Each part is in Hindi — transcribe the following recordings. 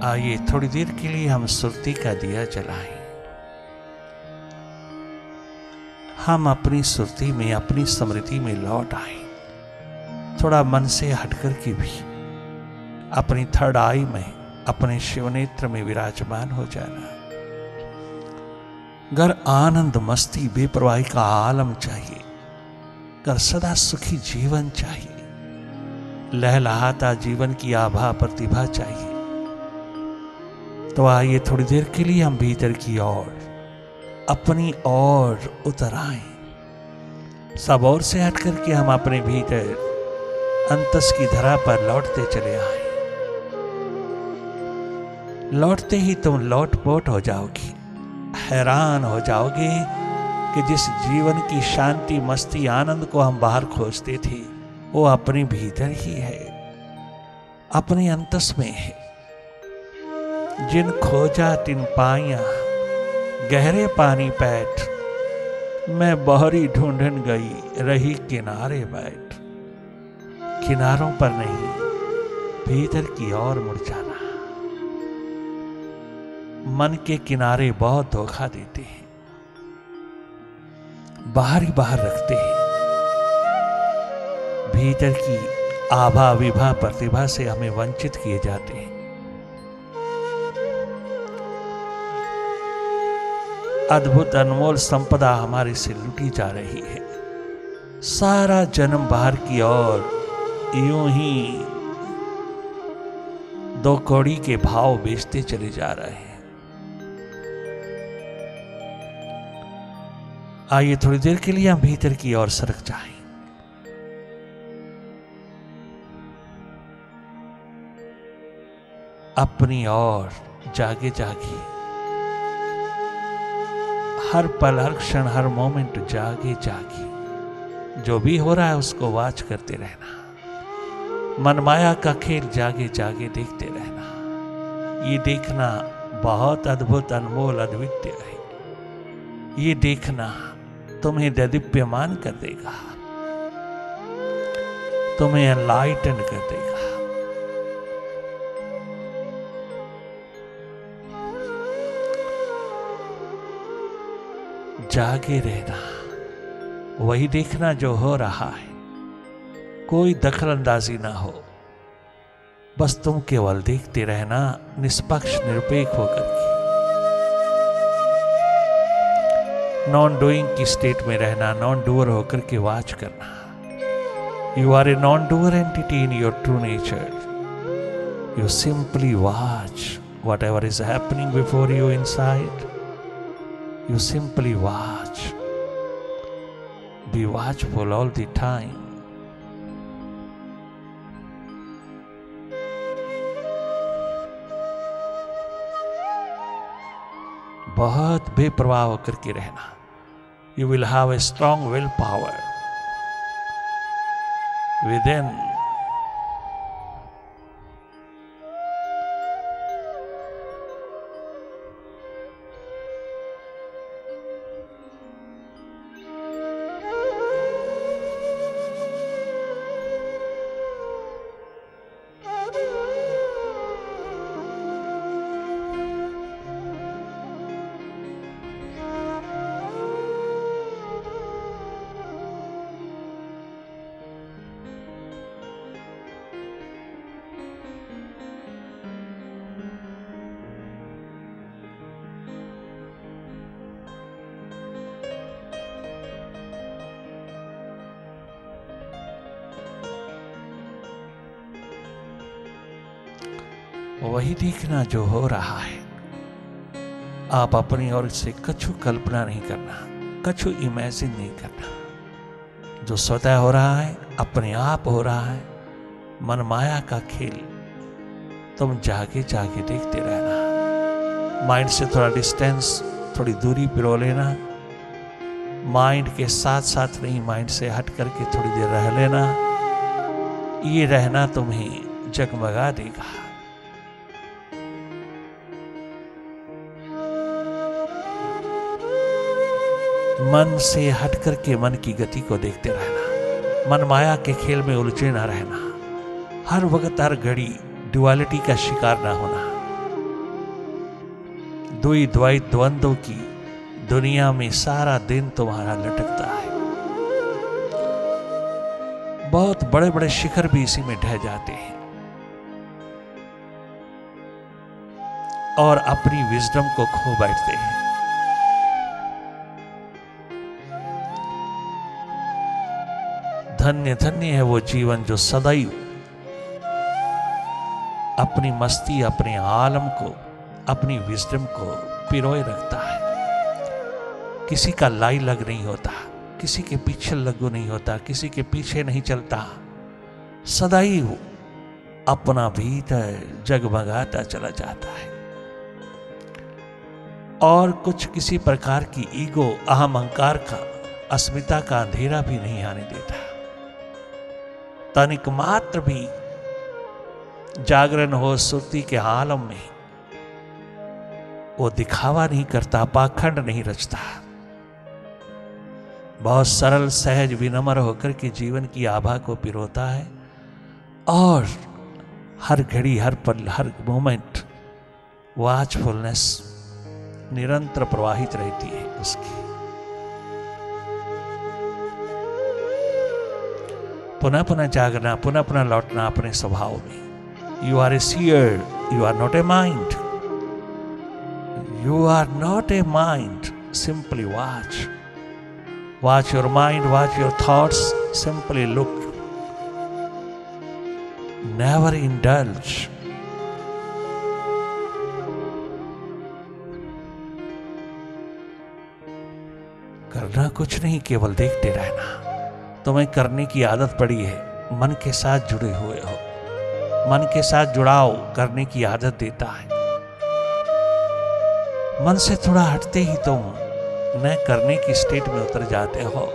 आइए थोड़ी देर के लिए हम सुरती का दिया जलाएं। हम अपनी सुरती में, अपनी स्मृति में लौट आए। थोड़ा मन से हटकर के भी अपनी थर्ड आई में, अपने शिवनेत्र में विराजमान हो जाना। घर आनंद मस्ती बेपरवाही का आलम चाहिए, घर सदा सुखी जीवन चाहिए, लहलहाता जीवन की आभा प्रतिभा चाहिए। तो आइए थोड़ी देर के लिए हम भीतर की ओर, अपनी ओर उतर आए। सब ओर से हट करके हम अपने भीतर अंतस की धरा पर लौटते चले आए। लौटते ही तुम लोटपोट हो जाओगी, हैरान हो जाओगे कि जिस जीवन की शांति मस्ती आनंद को हम बाहर खोजते थे वो अपने भीतर ही है, अपने अंतस में है। जिन खोजा तिन पाया, गहरे पानी पैठ, मैं बहरी ढूंढन गई रही किनारे बैठ। किनारों पर नहीं, भीतर की ओर मुड़ जाना। मन के किनारे बहुत धोखा देते हैं, बाहर ही बाहर रखते हैं। भीतर की आभा विभा प्रतिभा से हमें वंचित किए जाते हैं। अद्भुत अनमोल संपदा हमारे से लूटी जा रही है। सारा जन्म बाहर की ओर यूं ही दो कौड़ी के भाव बेचते चले जा रहे हैं। आइए थोड़ी देर के लिए हम भीतर की ओर सरक जाएं। अपनी ओर जागे जागे, हर पल, हर क्षण, हर मोमेंट जागे जागे। जो भी हो रहा है उसको वाच करते रहना। मनमाया का खेल जागे जागे देखते रहना। ये देखना बहुत अद्भुत अनमोल अद्वितीय है। ये देखना तुम्हें दैदीप्यमान कर देगा, तुम्हें एनलाइटन कर देगा। जागे रहना, वही देखना जो हो रहा है। कोई दखल अंदाजी ना हो, बस तुम केवल देखते रहना, निष्पक्ष निरपेक्ष होकर के। नॉन डूइंग की स्टेट में रहना, नॉन डूअर होकर के वाच करना। You are a non doer entity in your true nature. You simply watch whatever is happening before you inside. You simply watch. Be watchful all the time. बहुत बेपरवाह होकर के रहना। You will have a strong willpower within. वही देखना जो हो रहा है। आप अपनी ओर से कछु कल्पना नहीं करना, कछु इमेजिन नहीं करना। जो स्वतः हो रहा है, अपने आप हो रहा है। मन माया का खेल तुम जागे जागे देखते रहना। माइंड से थोड़ा डिस्टेंस, थोड़ी दूरी पिरो लेना। माइंड के साथ साथ नहीं, माइंड से हट करके थोड़ी देर रह लेना। ये रहना तुम्हें जगमगा देगा। मन से हट करके मन की गति को देखते रहना। मन माया के खेल में उलझे ना रहना। हर वक्त, हर घड़ी डुअलिटी का शिकार ना होना। दुई द्वैत द्वंद्वों की दुनिया में सारा दिन तुम्हारा लटकता है। बहुत बड़े बड़े शिखर भी इसी में ढह जाते हैं और अपनी विजडम को खो बैठते हैं। धन्य धन्य है वो जीवन जो सदैव अपनी मस्ती, अपने आलम को, अपनी विजडम को पिरोए रखता है। किसी का लाई लग नहीं होता, किसी के पीछे लगू नहीं होता, किसी के पीछे नहीं चलता, सदैव अपना भीतर जगमगाता चला जाता है और कुछ किसी प्रकार की ईगो, अहम, अहंकार का, अस्मिता का अंधेरा भी नहीं आने देता। तनिक मात्र भी जागरण हो सुरती के आलम में वो दिखावा नहीं करता, पाखंड नहीं रचता। बहुत सरल, सहज, विनम्र होकर के जीवन की आभा को पिरोता है और हर घड़ी, हर पल, हर मोमेंट वॉचफुलनेस निरंतर प्रवाहित रहती है उसकी। पुनः पुनः जागना, पुनः पुनः लौटना अपने स्वभाव में। You are a seer, you are not a mind, you are not a mind, simply watch, watch your mind, watch your thoughts, simply look, never indulge. करना कुछ नहीं, केवल देखते रहना। तुम्हें करने की आदत पड़ी है, मन के साथ जुड़े हुए हो, मन के साथ जुड़ाव करने की आदत देता है। मन से थोड़ा हटते ही तुम न करने की स्टेट में उतर जाते हो।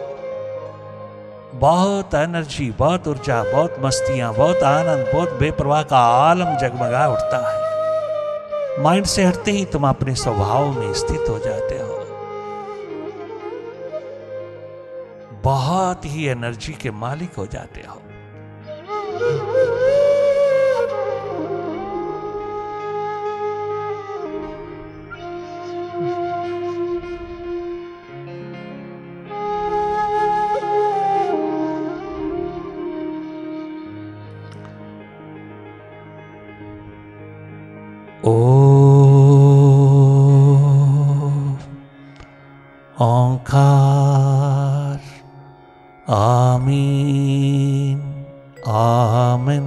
बहुत एनर्जी, बहुत ऊर्जा, बहुत मस्तियां, बहुत आनंद, बहुत बेपरवाह का आलम जगमगा उठता है। माइंड से हटते ही तुम अपने स्वभाव में स्थित हो जाते हो। बहुत ही एनर्जी के मालिक हो जाते हो। ओंकार, आमीन, आमीन।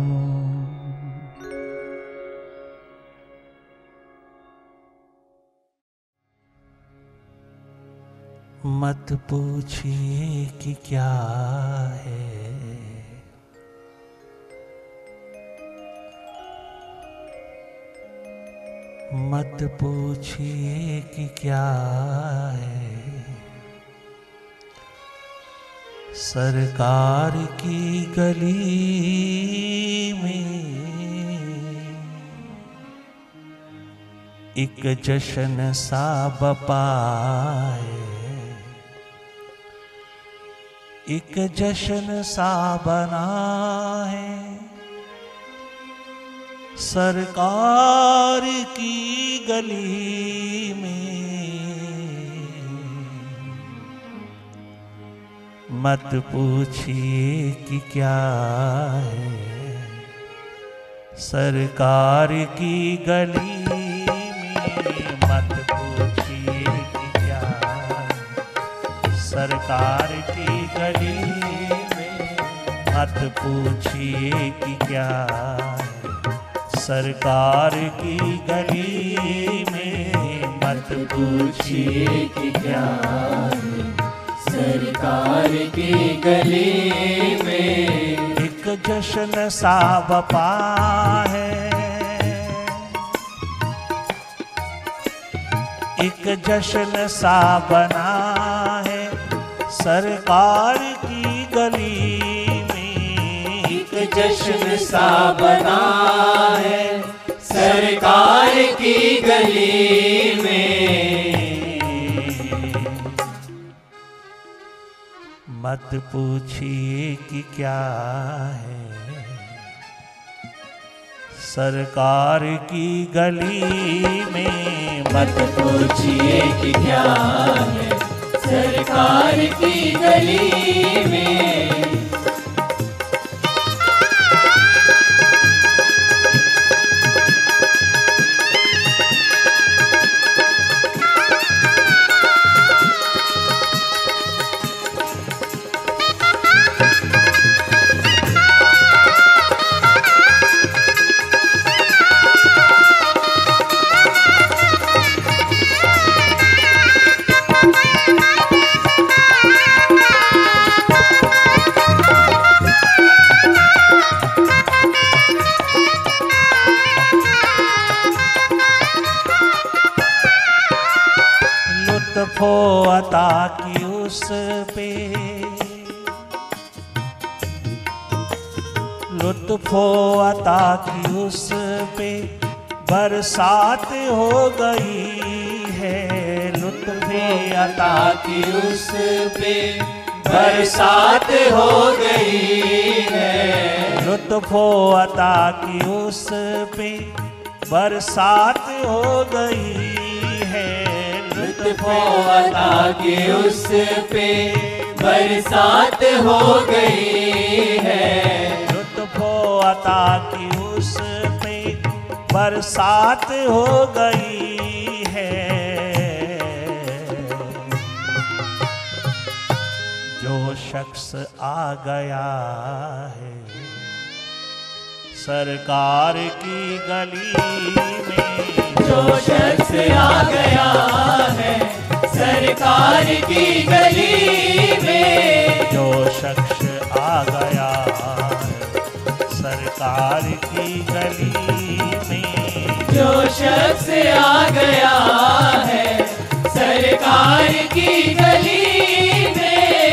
मत पूछिए कि क्या है, मत पूछिए कि क्या है, सरकार की गली में एक जश्न सा बपा है, एक जश्न सा बना है, सरकार की गली में। मत पूछिए कि क्या है, सरकार की गली में। मत पूछिए कि क्या है, सरकार की गली में। मत पूछिए कि क्या है, सरकार की गली में। मत पूछिए कि क्या है, सरकार की गली में। एक जश्न सा बपा है, एक जश्न सा बना है, सरकार की गली में। एक जश्न सा बना है, सरकार की गली में। मत पूछिए कि क्या है, सरकार की गली में मत पूछिए कि क्या है सरकार की गली में। लुत्फ़ो अता की उस पे, लुत्फ़ो अता की उस पे बरसात हो गई है। लुत्फ़े अता की उस पे बरसात हो गई है। लुत्फ़ो अता की उस पे बरसात हो गई है। लुत्फ़ो अता की उस पे बरसात हो गई है। लुत्फ़ो अता की उस पे बरसात हो गई है। जो शख्स आ गया है सरकार की गली में, जो शख्स आ गया है सरकार की गली में। जो शख्स आ गया है सरकार की गली में। जो शख्स आ गया है सरकार की गली में।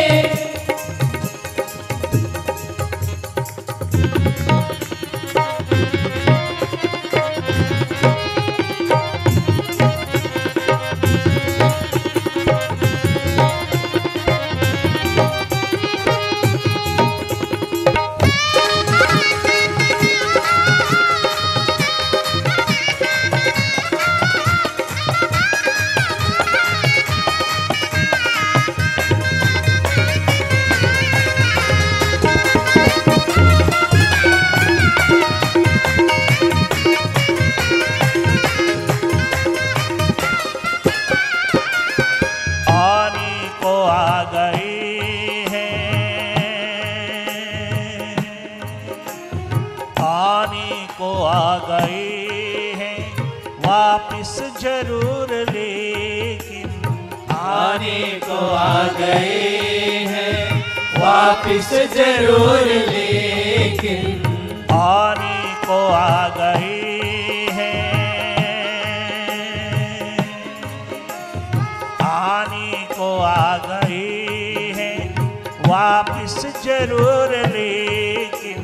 वापिस जरूर लेकिन आने को आ गए हैं वापिस जरूर लेकिन आने को आ गए हैं आने को आ गए हैं वापिस जरूर लेकिन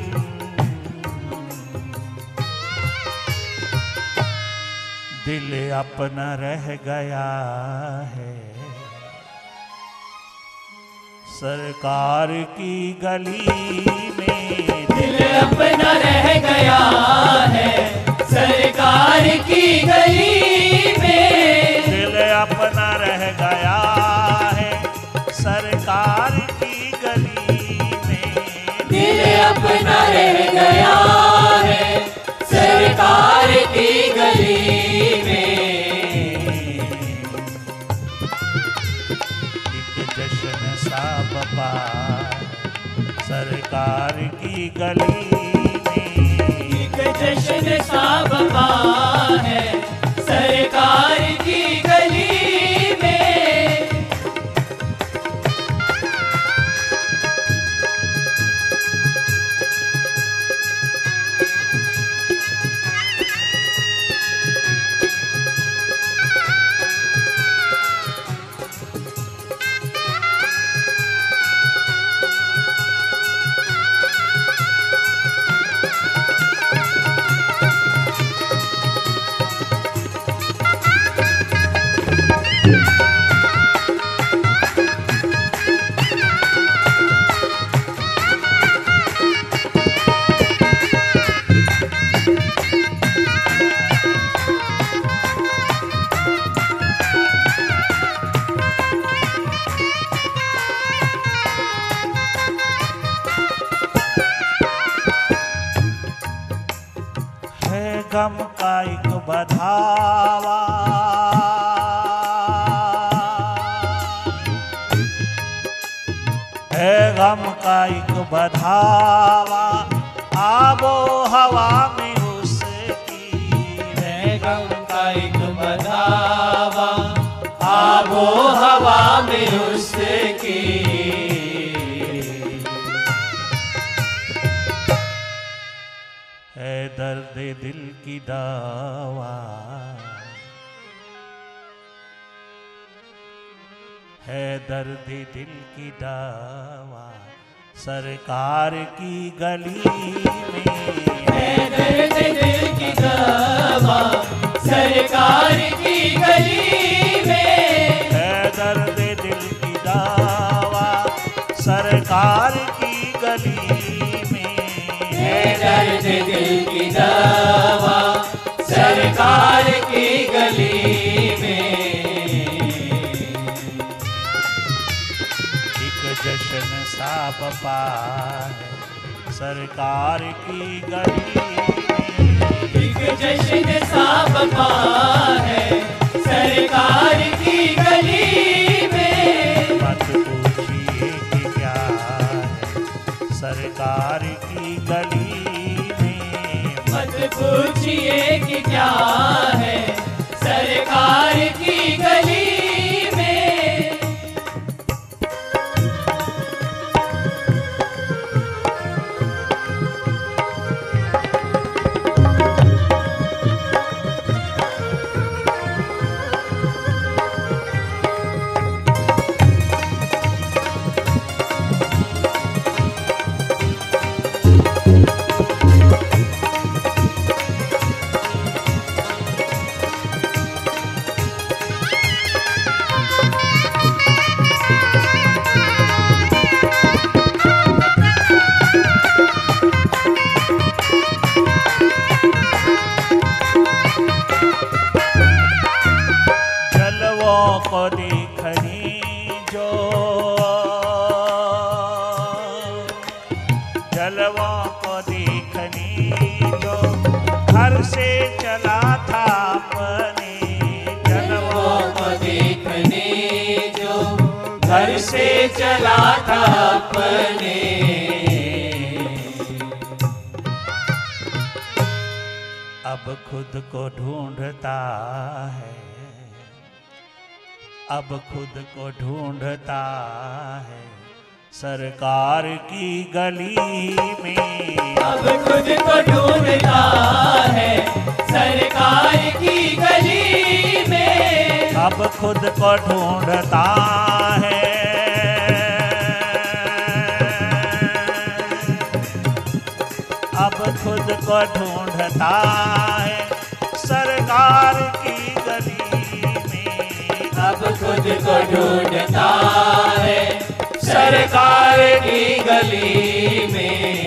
दिल अपना रह गया है सरकार की गली में। दिल अपना रह गया है सरकार की गली में। दिल अपना रह गया है सरकार की गली में। दिल अपना रह गया है सरकार की गली में। एक जश्न सा बपा सरकार की गली में। एक जश्न सा बपा है सरकार की गली में। गम का एक बधावा, है गम का एक बधावा, आबो हवा में उसकी, है गम का एक बधावा, आबो हवा में उसकी। है दर्द दिल की दावा, है दर्द दिल की दावा, सरकार की गली में, है दर्द दिल की दावा, सरकार की गली में, है दर्द दिल की दावा, सरकार की गली में, है दर्द दिल की दावा, सरकार की गली में। एक जश्न सा बपा है सरकार की गली में, एक जश्न सा बपा है सरकार की गली में। मत पूछिए कि क्या है सरकार की गली में, मत पूछिए कि क्या है सरकार की गली में। को देखनी जो, जलवों को देखनी जो, घर से चला था अपने, जलवों को देखने जो घर से चला था अपने। अब खुद को ढूंढता है, अब खुद को ढूंढता है सरकार की गली में, अब खुद को ढूंढता है सरकार की गली में। अब खुद को ढूंढता है, अब खुद को ढूंढता है सरकार की गली में, अब खुद को ढूंढता है सरकार की गली में।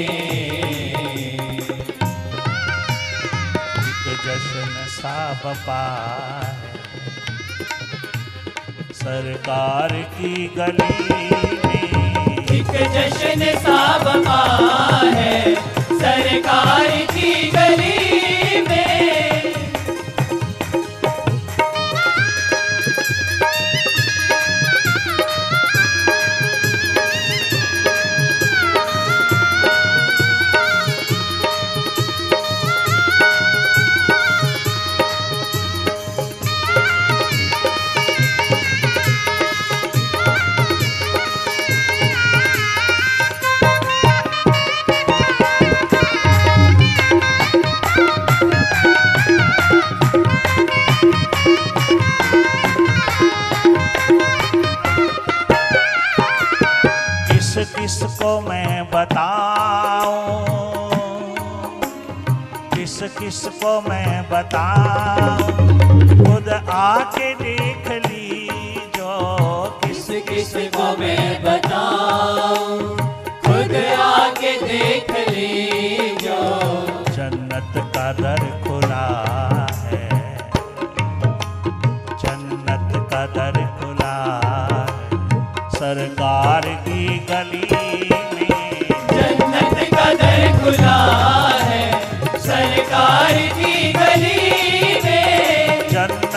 एक जश्न सा बपा है सरकार की गली में, एक जश्न सा बपा है सरकार की गली में। किसको मैं बताऊं, किसको मैं बताऊं, खुद आके देख लीजो, किसको मैं बताऊं, खुद आके देख लीजो। जन्नत का दर खुला है, जन्नत का दर खुला है सरकार की गली में, जन्नत का दर खुला है सरकार की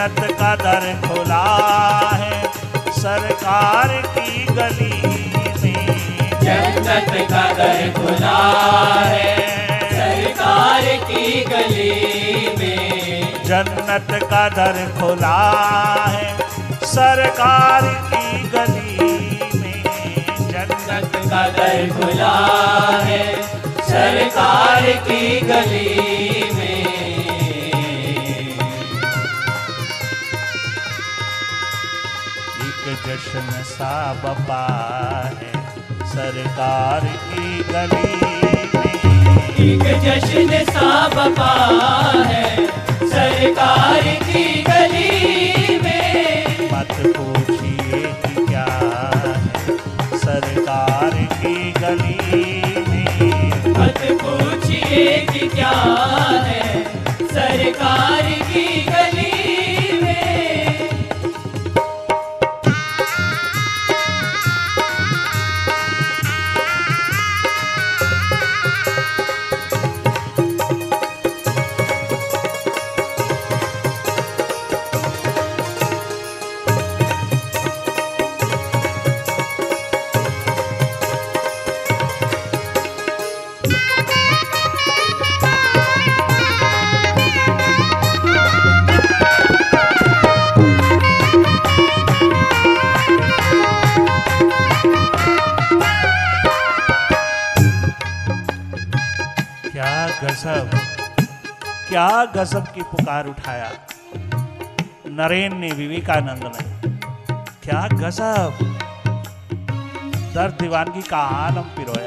जन्नत का दर खुला है सरकार की गली में। जन्नत का दर खुला है सरकार की गली में। जन्नत का दर खुला है सरकार की गली में। जन्नत का दर खुला है सरकार की गली में। एक जश्न सा बपा है सरकार की गली में। एक जश्न सा बपा है सरकार की गली में। मत पूछिए कि क्या है सरकार की गली में। मत पूछिए कि क्या है सरकार की गली में। क्या गजब की पुकार उठाया नरेन ने, विवेकानंद ने। क्या गजब, दर्द दीवानगी का आलम पिरोया।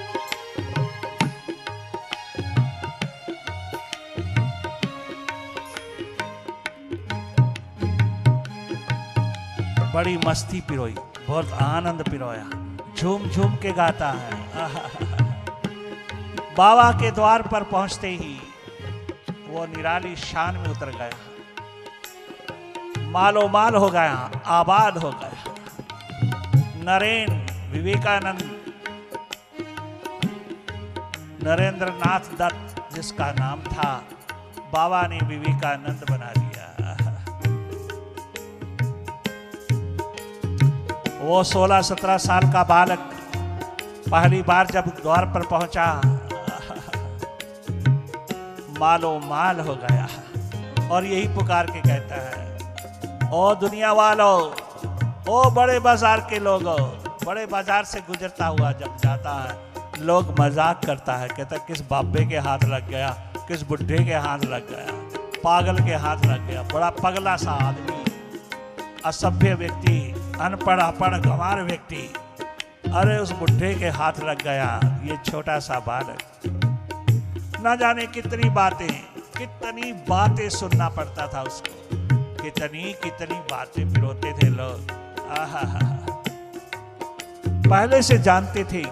बड़ी मस्ती पिरोई, बहुत आनंद पिरोया, झूम झूम के गाता है। बाबा के द्वार पर पहुंचते ही वो निराली शान में उतर गया, मालो माल हो गया, आबाद हो गया। नरेन विवेकानंद, नरेंद्र नाथ दत्त जिसका नाम था, बाबा ने विवेकानंद बना दिया। वो 16-17 साल का बालक पहली बार जब द्वार पर पहुंचा, मालो माल हो गया और यही पुकार के कहता है, ओ दुनिया वालों, ओ बड़े बाजार के लोगों। बड़े बाजार से गुजरता हुआ जब जाता है, लोग मजाक करता है, कहता है किस बाबे के हाथ लग गया, किस बुढ़े के हाथ लग गया, पागल के हाथ लग गया, बड़ा पगला सा आदमी, असभ्य व्यक्ति, अनपढ़ अपढ़ गंवार व्यक्ति, अरे उस बुढ़े के हाथ लग गया ये छोटा सा बालक। ना जाने कितनी बातें सुनना पड़ता था उसको, कितनी बातें पिरोते थे लोग। पहले से जानते थे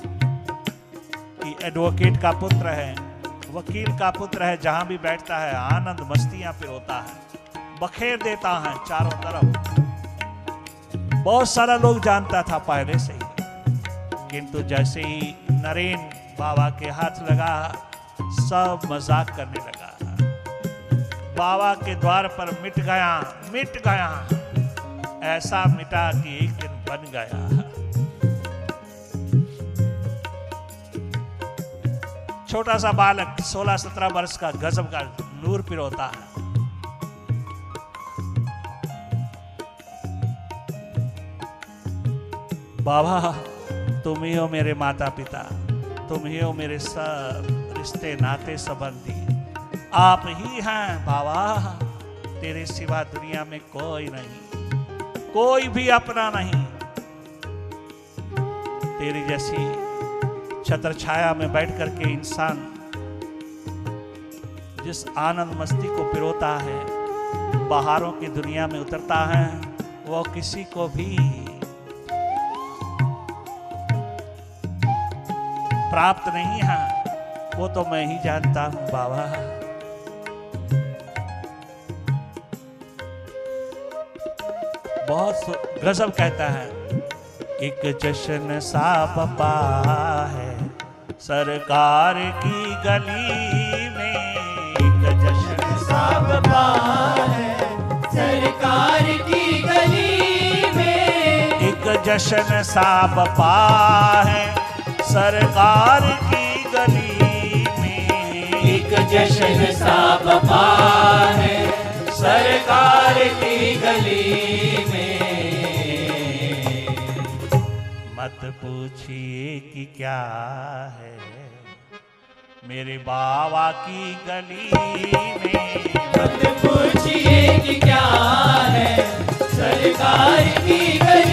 कि एडवोकेट का पुत्र है, वकील का पुत्र है, जहां भी बैठता है आनंद मस्तियां पिरोता है, बखेर देता है चारों तरफ। बहुत सारा लोग जानता था पहले से ही, किंतु जैसे ही नरेन बाबा के हाथ लगा, सब मजाक करने लगा। बाबा के द्वार पर मिट गया, ऐसा मिटा कि एक दिन बन गया। छोटा सा बालक 16-17 वर्ष का गजब का नूर पिरोता है। बाबा तुम ही हो मेरे माता पिता, तुम ही हो मेरे सब रिश्ते नाते संबंधी, आप ही हैं बाबा, तेरे सिवा दुनिया में कोई नहीं, कोई भी अपना नहीं। तेरी जैसी छत्र छाया में बैठ करके इंसान जिस आनंद मस्ती को पिरोता है, बाहरों की दुनिया में उतरता है, वो किसी को भी प्राप्त नहीं है, वो तो मैं ही जानता हूं बाबा। बहुत गजब कहता है, एक जश्न सा बपा है सरकार की गली में, एक जश्न सा बपा है जश्न सा बपा है सरकार की गली में। एक जश्न सा बपा है सरकार की गली में। मत पूछिए कि क्या है मेरे बाबा की गली में। मत पूछिए कि क्या है सरकार की गली